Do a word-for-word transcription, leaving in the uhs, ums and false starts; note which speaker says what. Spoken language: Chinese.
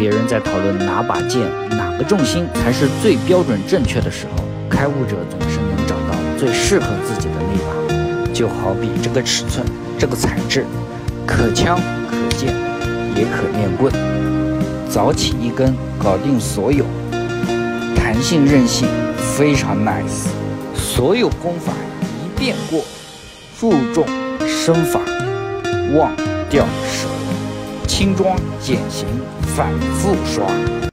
Speaker 1: 别人在讨论哪把剑、哪个重心才是最标准正确的时候，开悟者总是能找到最适合自己的那把。就好比这个尺寸、这个材质，可枪可剑，也可练棍，早起一根搞定所有，弹性韧性非常 nice， 所有功法一遍过，注重身法，忘掉手，轻装简行，反复刷。